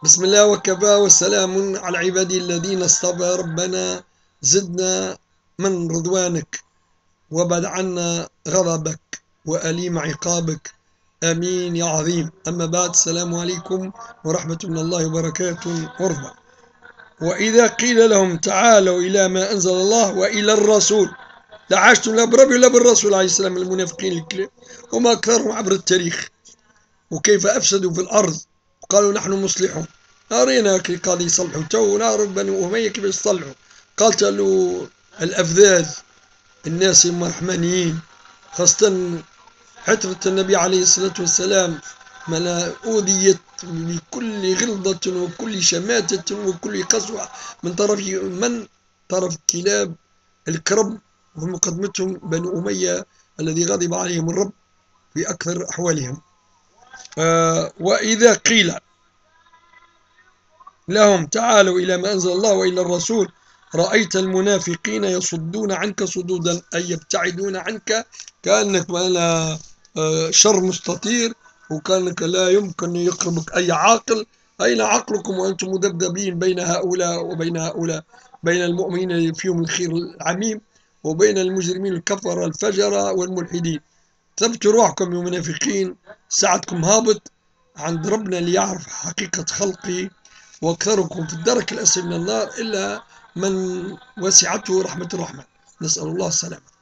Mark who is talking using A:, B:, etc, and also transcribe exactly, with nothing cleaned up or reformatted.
A: بسم الله وكفى والسلام على عبادي الذين اصطفى. ربنا زدنا من رضوانك وبعد عنا غضبك وأليم عقابك، آمين يا عظيم. أما بعد، السلام عليكم ورحمة من الله وبركاته ورضا. وإذا قيل لهم تعالوا إلى ما أنزل الله وإلى الرسول لعاشتم لا بربي ولا بالرسول عليه السلام. المنافقين الكلام وما أكثرهم عبر التاريخ، وكيف أفسدوا في الأرض وقالوا نحن مصلحون. أرينا كي قاعد يصلحوا تو، نعرف بني أمية كيف يصلحوا. قاتلوا الأفذاذ، الناس الرحمانيين، خاصة حترة النبي عليه الصلاة والسلام، من أوذيت بكل غلظة وكل شماتة وكل قسوة من طرف من طرف كلاب الكرب، ومقدمتهم بنو أمية الذي غضب عليهم الرب في أكثر أحوالهم. آه وإذا قيل لهم تعالوا إلى ما أنزل الله وإلى الرسول رأيت المنافقين يصدون عنك صدودا، أي يبتعدون عنك، كأنك على شر مستطير، وكأنك لا يمكن يقربك أي عاقل. أين عقلكم وأنتم مذبذبين بين هؤلاء وبين هؤلاء، بين المؤمنين اللي فيهم الخير العميم وبين المجرمين الكفرة الفجرة والملحدين. ثبتوا روحكم يا منافقين، ساعتكم هابط عند ربنا اللي يعرف حقيقة خلقه، وأكثركم في الدرك الأسفل من النار إلا من وسعته رحمة الرحمن. نسأل الله السلامة.